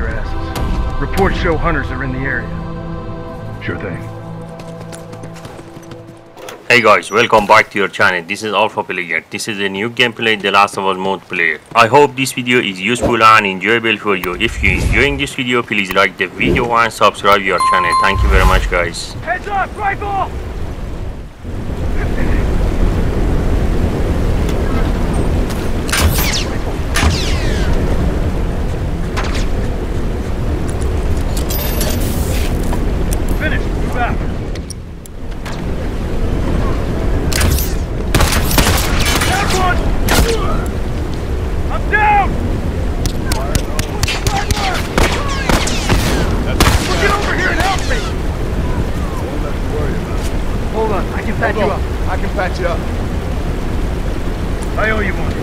your asses. Reports show hunters are in the area. Sure thing. Hey guys, welcome back to your channel. This is Alpha Player. This is a new gameplay, The Last of Us multiplayer. I hope this video is useful and enjoyable for you. If you're enjoying this video, please like the video and subscribe your channel. Thank you very much, guys. Heads up, rifle! Finish, move out. I'm down! Get over here and help me! Hold on, I can patch you up. I can patch you up. I owe you one.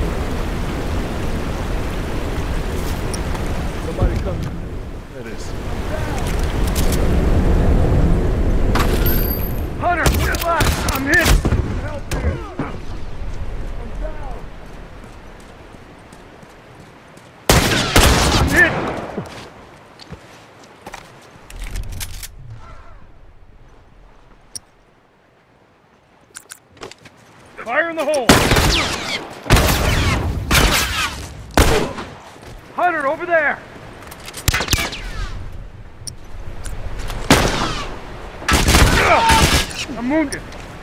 Somebody come. There it is. Hunter, get back! I'm hit! Help me! I'm hit! Fire in the hole! Hunter, over there! I'm wounded!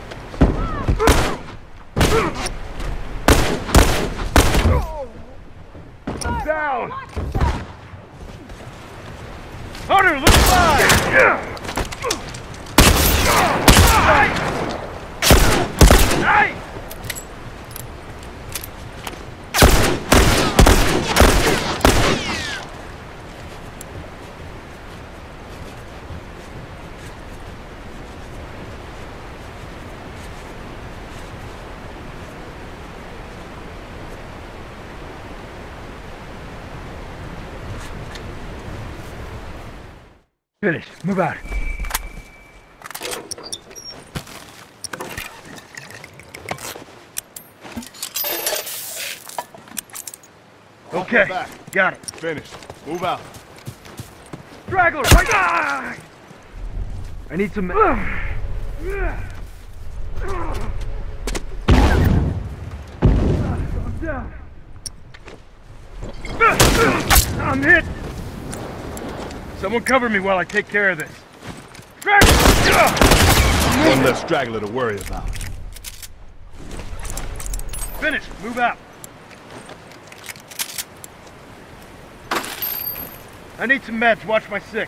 I'm down! Hunter, look alive! Hey! Finish. Move out. Okay, got it. Finished. Move out. Straggler, right now! I need some... I'm down. I'm hit. Someone cover me while I take care of this. Straggler! One less straggler to worry about. Finish. Move out. I need some meds. Watch my 6.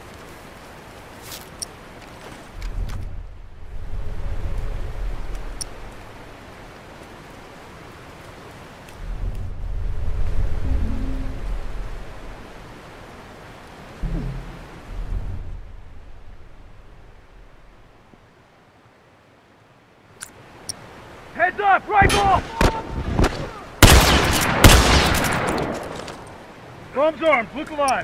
Heads up! Rifle! Bombs armed. Look alive.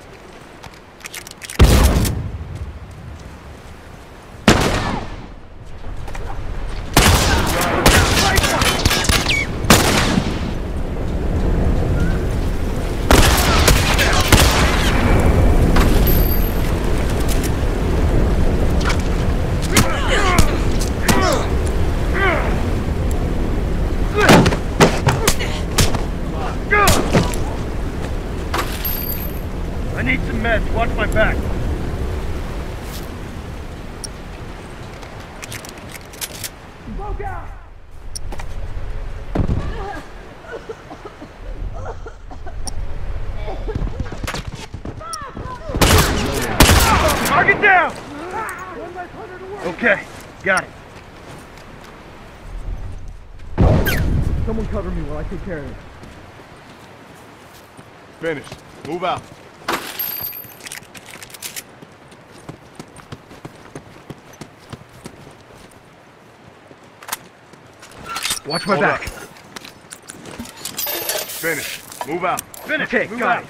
I need some meds. Watch my back. Smoke out! Target down! Okay, got it. Someone cover me while I take care of it. Finished. Move out. Watch my back. Finish. Move out. Finish. Okay, move got out. It.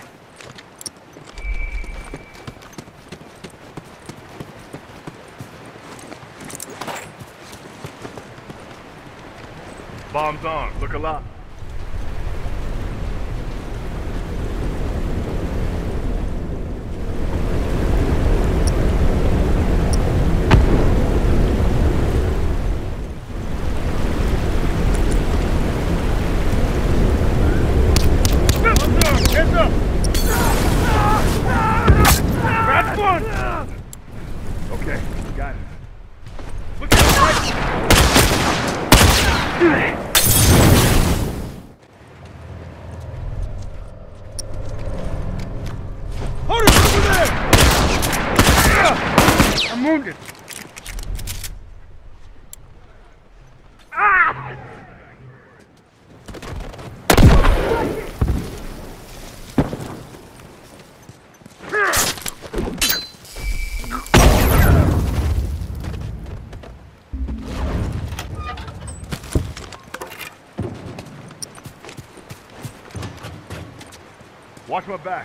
Bombs on. Look alive. wounded. Ah! Watch my back.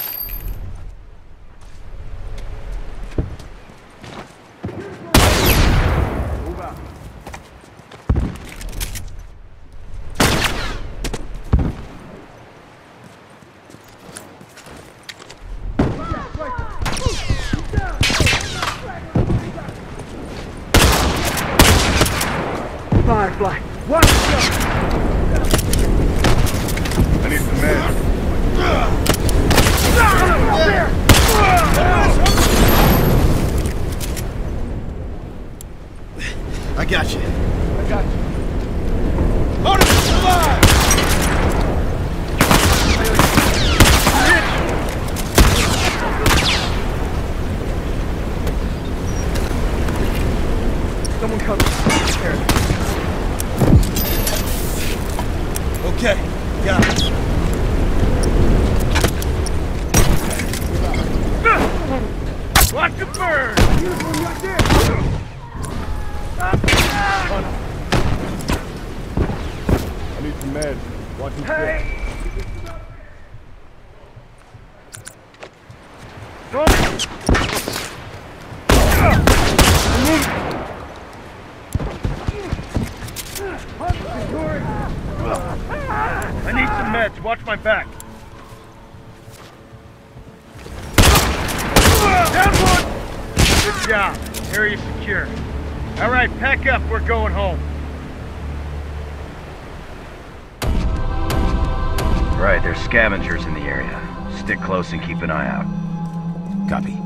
Move out. Firefly, watch yourself! I need some meds. I got you. I got you. Artemis, alive! Someone cover me. Here. Okay, got it. Watch it burn! Right there! I need some meds. Watch him Hey! I need some meds. Watch my back. Down one! Good job. Area secure. All right, pack up. We're going home. Right, there's scavengers in the area. Stick close and keep an eye out. Copy.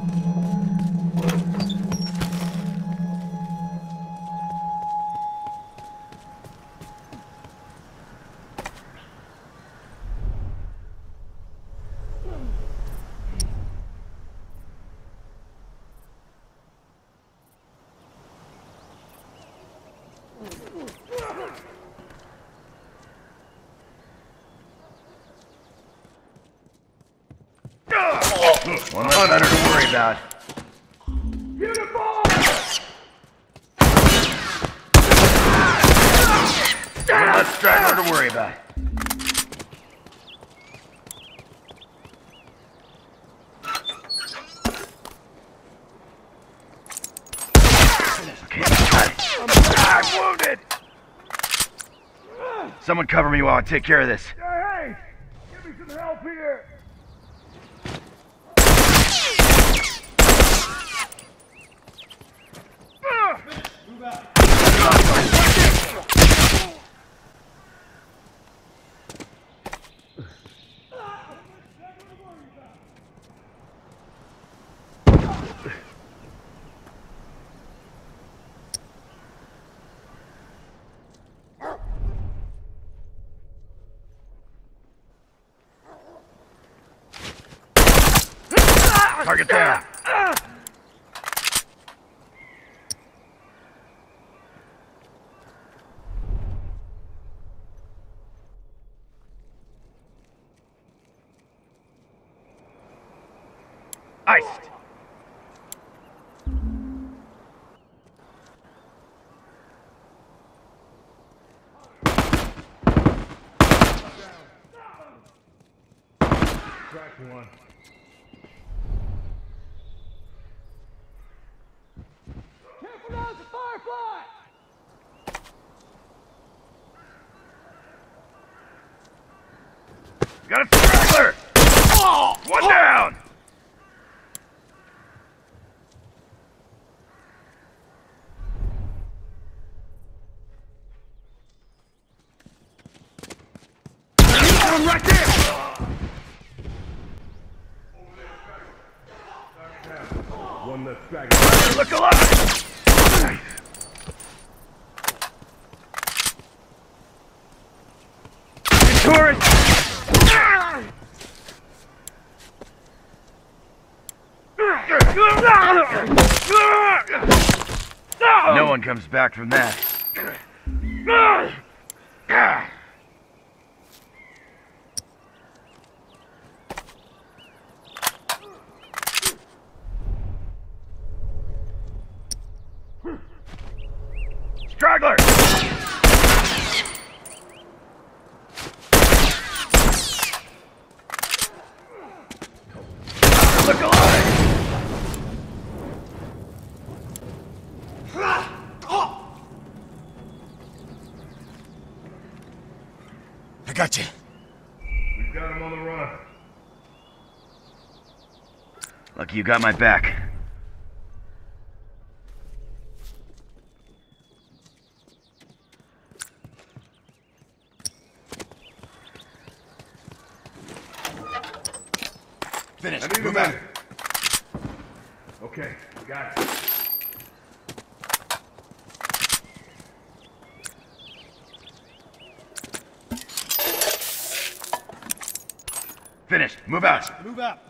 One less hunter to worry about. One less straggler to worry about. Okay, got it. I'm wounded! Someone cover me while I take care of this. Hey! Give me some help here! Target down. Iced. Cracked one. Careful now, it's a firefly! Got a straggler! One down! One right there! One less straggler. Look alive! Tourist! No one comes back from that. Straggler! Look alive! I got you. We've got him on the run. Lucky you got my back. Finished. I need a Move out. minute. Okay, got it. Finished. Move out. Move out.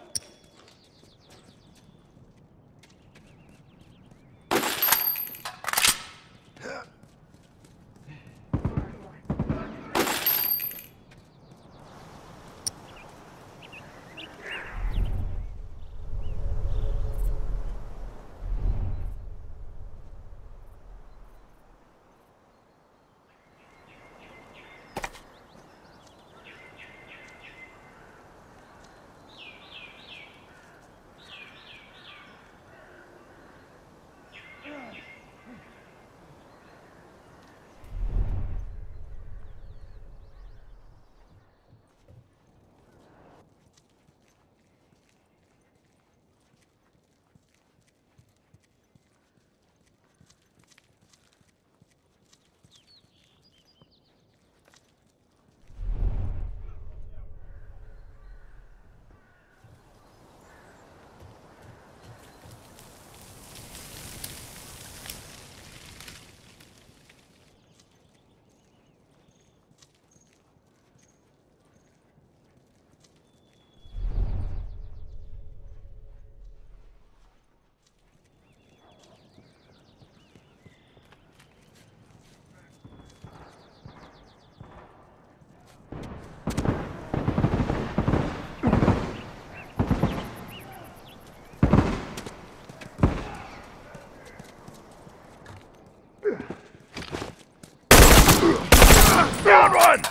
Down, run!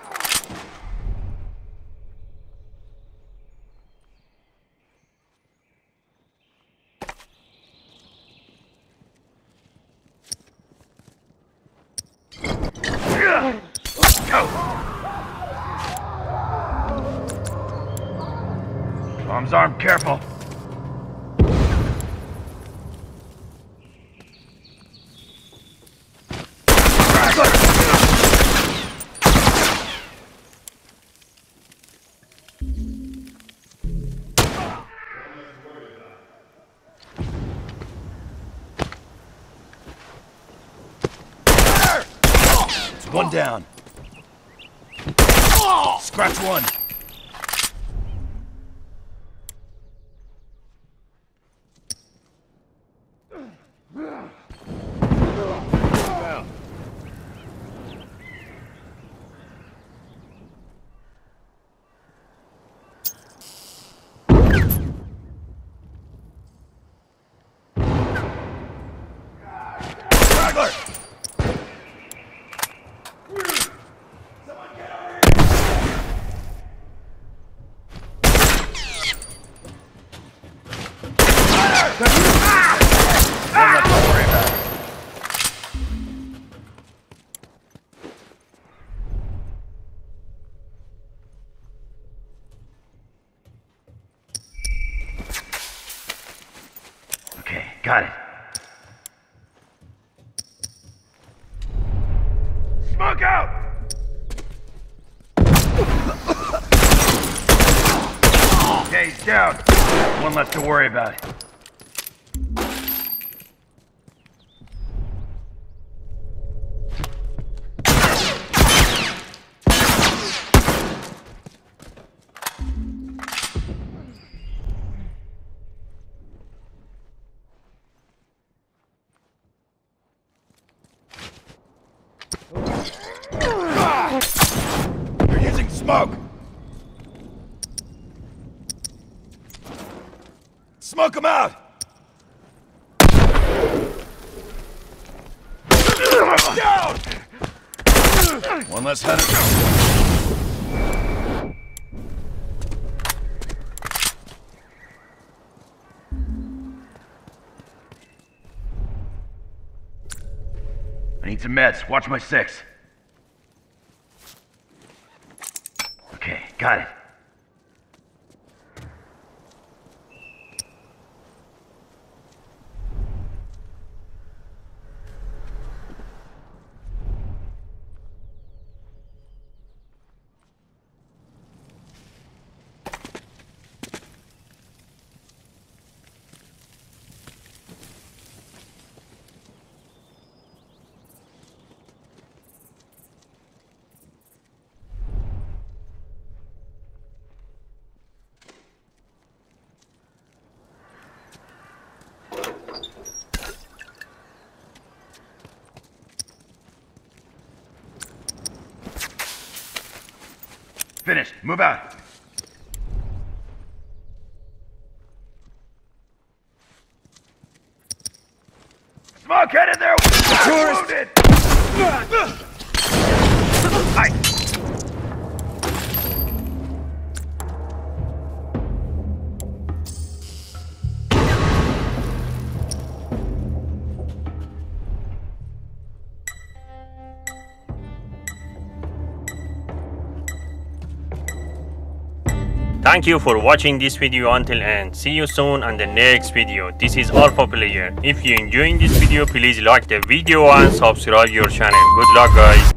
Go! Arms armed, careful. One down. Scratch one. Straggler! Okay, got it. Smoke out! Okay, he's down. One less to worry about. Smoke! Smoke 'em out! Down! One less hunter. I need some meds. Watch my 6. Okay, got it. Finished. Move out. Smoke headed there. Wounded. Hi. Thank you for watching this video until end. See you soon on the next video. This is Alpha Player. If you enjoying this video, please like the video and subscribe your channel. Good luck guys.